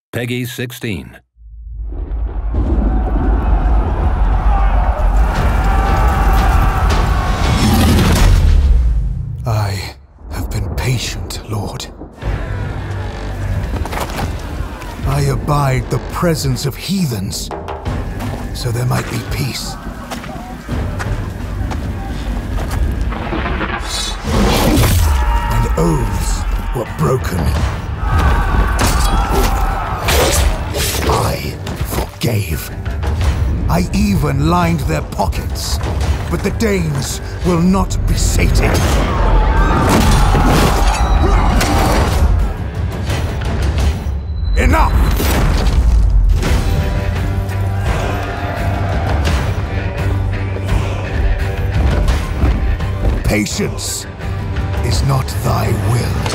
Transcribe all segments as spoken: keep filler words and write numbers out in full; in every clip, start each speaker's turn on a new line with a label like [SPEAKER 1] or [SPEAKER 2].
[SPEAKER 1] Peggy sixteen.
[SPEAKER 2] I have been patient, Lord. I abide the presence of heathens, so there might be peace. And oaths were broken. I forgave. I even lined their pockets, but the Danes will not be sated. Enough! Patience is not thy will.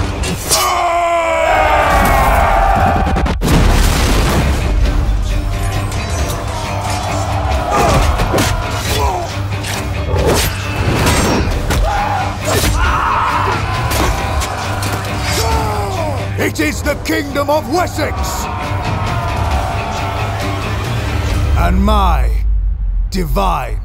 [SPEAKER 2] It is the Kingdom of Wessex! And my divine